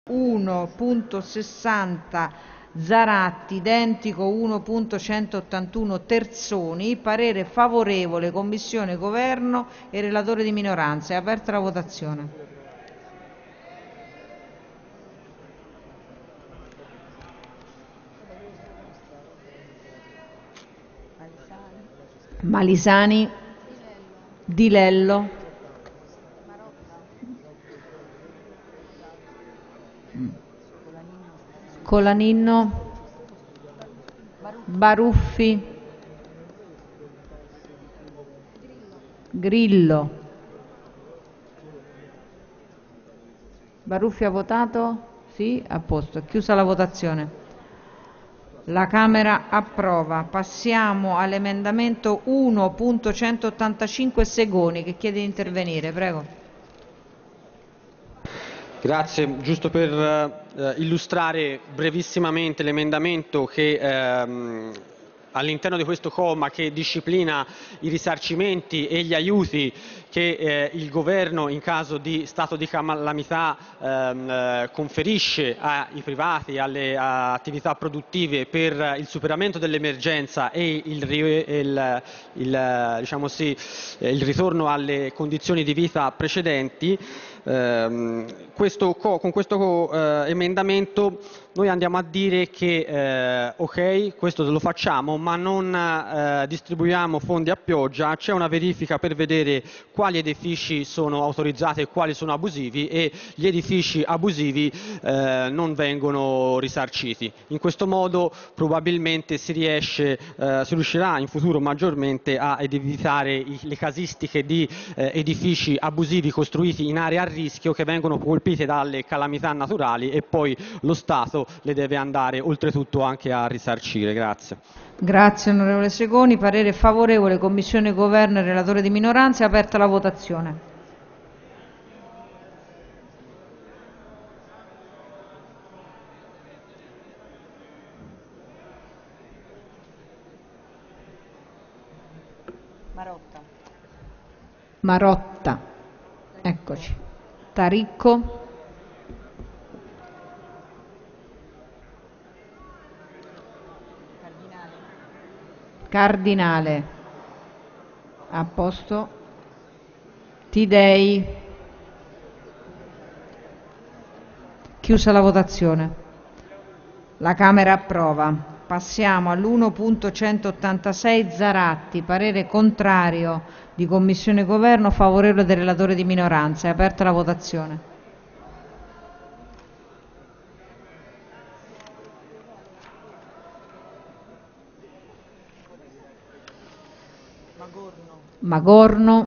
1.60 Zaratti, identico 1.181 Terzoni, parere favorevole, Commissione, Governo e relatore di minoranza. È aperta la votazione. Malisani, Di Lello, Colaninno, Baruffi, Grillo. Baruffi ha votato? Sì, a posto. È chiusa la votazione. La Camera approva. Passiamo all'emendamento 1.185 Segoni, che chiede di intervenire. Prego. Grazie, giusto per illustrare brevissimamente l'emendamento che all'interno di questo comma che disciplina i risarcimenti e gli aiuti che il Governo in caso di stato di calamità conferisce ai privati, alle attività produttive per il superamento dell'emergenza e diciamo sì, il ritorno alle condizioni di vita precedenti. Con questo emendamento noi andiamo a dire che ok, questo lo facciamo, ma non distribuiamo fondi a pioggia, c'è una verifica per vedere quali edifici sono autorizzati e quali sono abusivi, e gli edifici abusivi non vengono risarciti. In questo modo probabilmente si riuscirà in futuro maggiormente a evitare le casistiche di edifici abusivi costruiti in aree a rischio che vengono colpite dalle calamità naturali e poi lo Stato le deve andare oltretutto anche a risarcire. Grazie. Grazie onorevole Segoni. Parere favorevole, Commissione, Governo e relatore di minoranza. È aperta la votazione. Marotta. Eccoci. Taricco. Cardinale. A posto. Tidei. Chiusa la votazione. La Camera approva. Passiamo all'1.186 Zaratti. Parere contrario di Commissione e Governo, favorevole del relatore di minoranza. È aperta la votazione. Magorno.